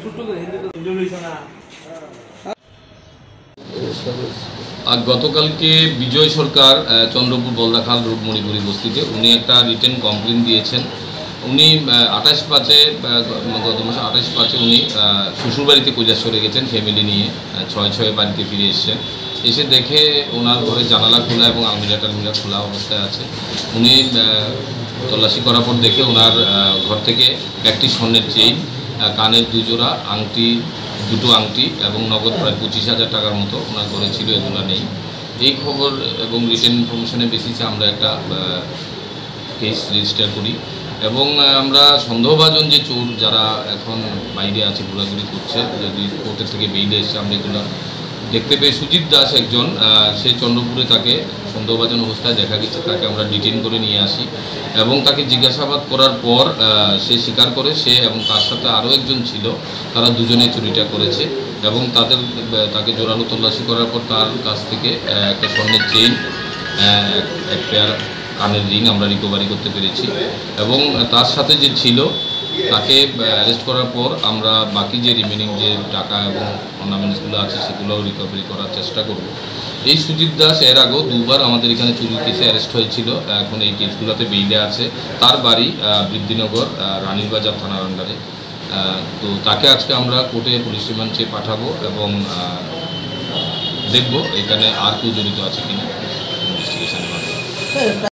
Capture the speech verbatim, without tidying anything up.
আর গতকালকে বিজয় সরকার চন্দ্রপুর বলদাখাল রোড মণিপুরি বস্তিতে উনি একটা রিটেন কমপ্লেন দিয়েছেন। উনি আঠাশ পাঁচে গত মাসে আঠাশ পাঁচে উনি শ্বশুরবাড়িতে কৈলাসহরে গেছেন ফ্যামিলি নিয়ে, ছয় ছয় বাড়িতে ফিরে এসেছেন। এসে দেখে ওনার ঘরে জানালা খোলা এবং আলমিরা টালমিরা খোলা অবস্থায় আছে। উনি তল্লাশি করার পর দেখে ওনার ঘর থেকে একটি স্বর্ণের চেইন, কানের দুজোড়া আংটি, দুটো আংটি এবং নগদ প্রায় পঁচিশ হাজার টাকার মতো ওনার ঘরে ছিল, এগুলো নেই। এই খবর এবং রিটেন ইনফরমেশনের বেসিসে আমরা একটা কেস রেজিস্টার করি এবং আমরা সন্দেহভাজন যে চোর যারা এখন বাইরে আছে ঘোরাঘুরি করছে, যদি কোর্টের থেকে বেরিয়ে এসছে, আমরা এগুলো দেখতে পেয়ে সুজিত দাস একজন, সে চন্দ্রপুরে তাকে সন্দেহভাজন অবস্থায় দেখা গেছে, তাকে আমরা ডিটেইন করে নিয়ে আসি এবং তাকে জিজ্ঞাসাবাদ করার পর সে স্বীকার করে সে এবং তার সাথে আরও একজন ছিল, তারা দুজনে চুরিটা করেছে এবং তাদের তাকে জোরালো তল্লাশি করার পর তার কাছ থেকে একটা স্বর্ণের চেইন, এক পেয়ার কানের রিং আমরা রিকভারি করতে পেরেছি এবং তার সাথে যে ছিল তাকে অ্যারেস্ট করার পর আমরা বাকি যে রিমেনিং যে টাকা এবং অর্নামেন্টসগুলো আছে সেগুলোও রিকভারি করার চেষ্টা করব। এই সুজিত দাস এর আগেও দুবার আমাদের এখানে চুরির কেসে অ্যারেস্ট হয়েছিল, এখন এই কেসগুলোতে বেইলে আছে। তার বাড়ি বৃদ্ধিনগর রানীর বাজার থানার আন্ডারে। তো তাকে আজকে আমরা কোর্টে পুলিশ রিমান্ড চেয়ে পাঠাবো এবং দেখব এখানে আর কেউ জড়িত আছে কিনা ইনভেস্টিগেশনের মাধ্যমে।